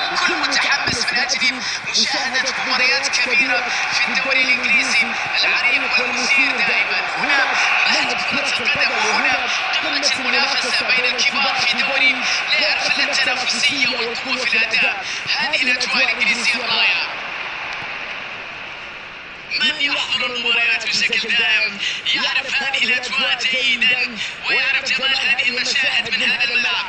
الكل متحمس من أجل مشاهدة مباريات كبيرة في الدوري الإنجليزي العريق والمثير دائما. هنا مهد كرة القدم، وهنا قمة المنافسة بين الكبار في دوري لا يعرف إلا التنافسية والقوة في الأداء. هذه الأجواء الإنجليزية الرائعة. من يحضر المباريات بشكل دائم يعرف هذه الأجواء جيدا ويعرف جمال هذه المشاهد من هذا الملعب.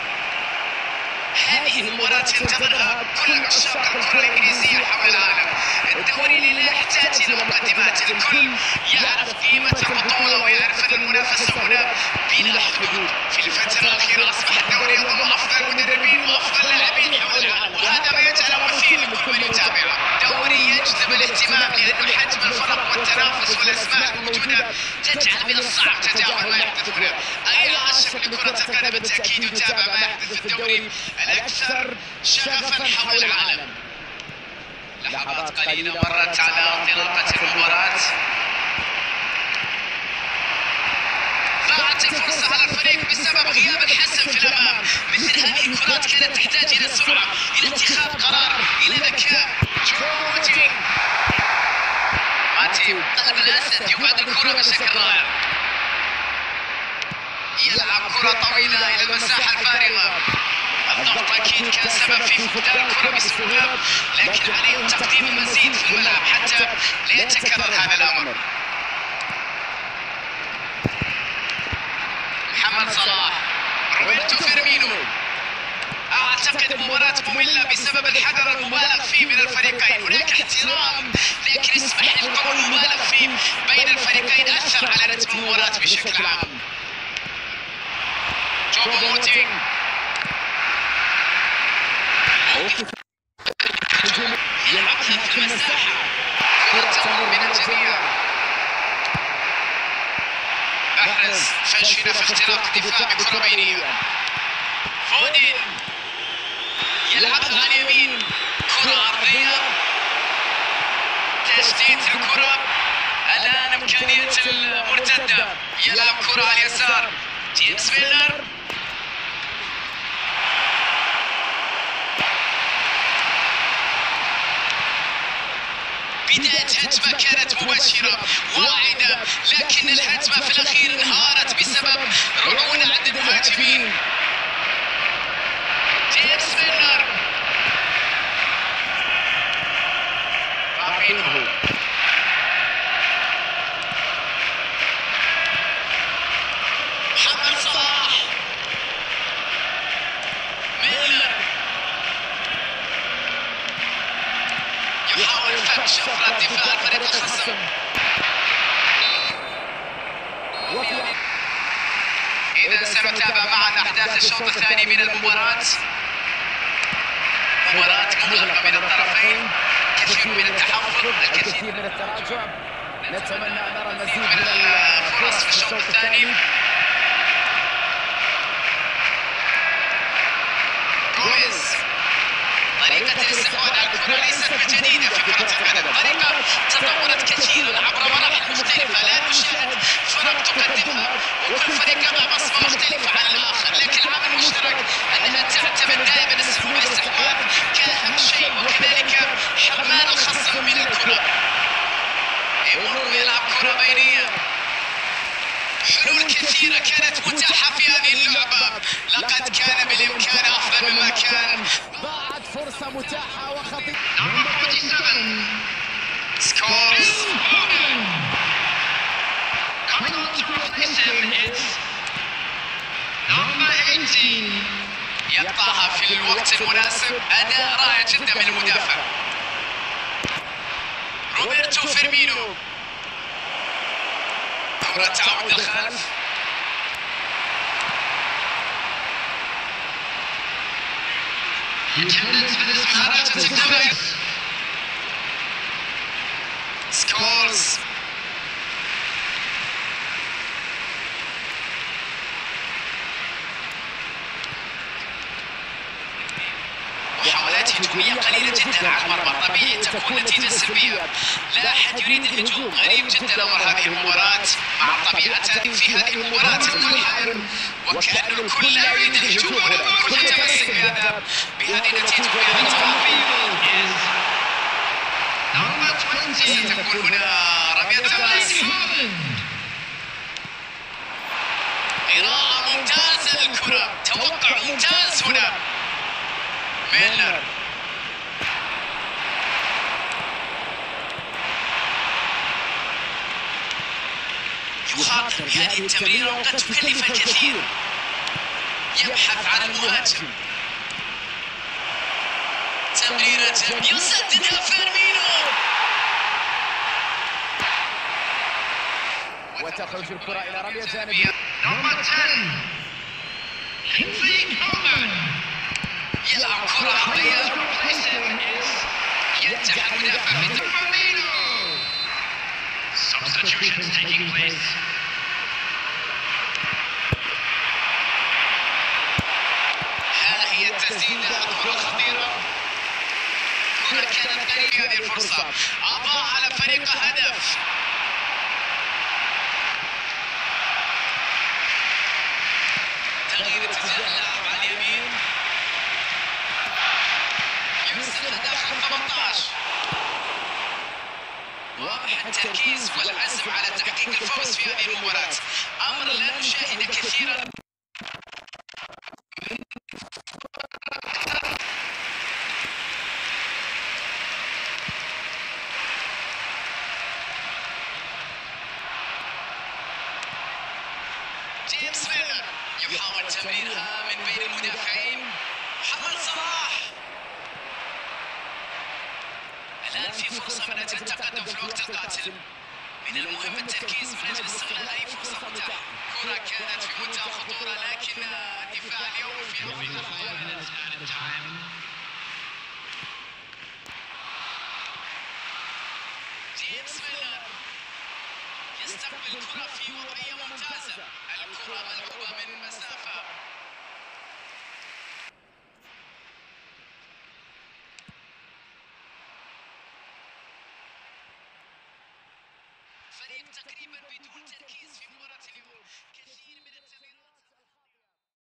هذه المباراة ينتظرها كل عشاق الكرة الإنجليزية حول العالم. الدوري اللي لا يحتاج إلى مقدمات، الكل يعرف قيمة البطولة ويعرف أن المنافسة هنا بلا حدود. في الفترة الأخيرة أصبح الدوري يضم أفضل المدربين وأفضل اللاعبين حول العالم، وهذا ما يجعله مثير لكل من يتابعه. دوري يجذب الاهتمام لأن حجم الفرق والتنافس والأسماء الموجودة تجعل من الصعب تجاوز ما يحدث هنا. أي عاشق لكرة القدم بالتأكيد يتابع ما يحدث في الدوري الأكثر شغفا حول العالم. لحظات قليلة مرت على انطلاقة المباراة. ضاعت الفرصة على الفريق بسبب غياب الحسم في الأمام. مثل هذه الكرات كانت تحتاج إلى سرعة، إلى اتخاذ قرار، إلى ذكاء. جودي ماتي قلب الأسد يبعد الكرة بشكل رائع. يلعب كرة طويلة إلى المساحة الفارغة. الضغط أكيد كان سبب في فقدان الكرة بسهولة، لكن عليهم تقديم المزيد في الملعب حتى لا يتكرر هذا الأمر. محمد صلاح، روبرتو فيرمينو. أعتقد مباراة مملة بسبب الحذر المبالغ فيه من الفريقين. هناك احترام، لكن اسمح لي القول المبالغ فيه بين الفريقين أثر على رتم المباراة بشكل عام. جوبو موتينغ يلعبها في المساحة، كرة تمر من الجميع. محرز فشل في اختراق الدفاع بكرة بينية. فودين يلعبها على اليمين، كرة أرضية، تسديد الكرة. الآن إمكانية المرتدة، يلعب كرة على اليسار. جيمس ميلر بداية هجمة كانت مبشرة واعدة، لكن الهجمة في الأخير انهارت بسبب رعونة عند المهاجمين. جيمس ميلر، رافينهو، محمد صلاح، ميلر يحاول فك شفرة دفاع الفريق الخصم. إذا سنتابع معا أحداث الشوط الثاني من المباراة. مباراة مغلقة بين الطرفين، كثير من التحفظ، الكثير من التراجع. نتمنى أن نرى المزيد من الفرص في الشوط الثاني. رويز، طريقة الاستحواذ على الكرة ليست بجديدة في كرة القدم، طريقة تطورت كثيرا عبر مراحل مختلفة. لا نشاهد فرق تقدمها وكل فريق يضع بصمة مختلفة عن الآخر، لكن العامل المشترك أنها تعتمد دائما الاستحواذ كأهم شيء، وكذلك حرمان الخصم من الكرة. يمر يلعب كرة بينية. حلول كثيرة كانت متاحة في هذه اللعبة، لقد كان بالإمكان أفضل مما كان. ضاعت فرصة متاحة وخطيرة. نمبر 47 سكورز coming on to replace him is number 18. يقطعها في الوقت المناسب. أداء رائع جدا من المدافع روبرتو فيرمينو. كرة تعود للخلف. مهارات التمرير. سكورز محاولات محاولات هجومية قليلة جدا على المرمى، طبيعي تكون نتيجة سلبية. لا أحد يريد الهجوم، غريب جدا أمر هذه المباراة مع طبيعة في هذه المباراة الكل حذر، وكأن الكل لا يريد الهجوم هنا، الكل متمسك بهذه النتيجة وبهذا التعادل. نمبر 20 تكون هنا رمية تماس. قراءة ممتازة للكرة، توقع ممتاز هنا. ميلر يخاطر بهذه التمريرة وقد تكلف الكثير، يبحث عن المهاجم. تمريرة يسددها فيرمينو وتخرج الكرة إلى رمية جانبية. نمبر 10 يلعب كرة عرضية، ينجح المدافع فيرمينو. Substitutions taking place. ها هي التسديدة، كرة خطيرة، كرة كانت قريبة هذه الفرصة، أضاع على فريقه هدف. تغيير اتجاه اللاعب على اليمين، يرسلها داخل 18. واضح التركيز والعزم على تحقيق الفوز في هذه المباراة، أمر لا نشاهده كثيرا. جيمس ميلر يحاول تمريرها من بين المدافعين. محمد صلاح الآن في فرصة من أجل التقدم في الوقت القاتل. من المهم التركيز من أجل استغلال أي فرصة متاحة. كرة كانت في منتهى الخطورة لكن الدفاع اليوم في أفضل الأحوال. جيمس ميلر يستقبل الكرة في وضعية ممتازة، الكرة ملعوبة من مسافة. فريق تقريبا بدون تركيز في مباراة اليوم، كثير من التمريرات